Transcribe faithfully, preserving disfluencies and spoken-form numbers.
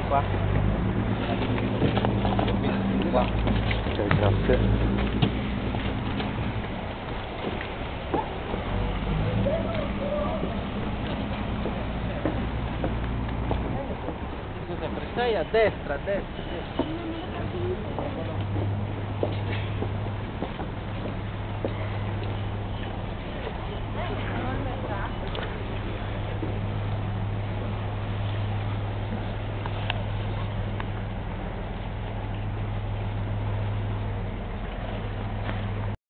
qua. Qua. Ok, grazie. Sempre sei a destra, a destra, a destra.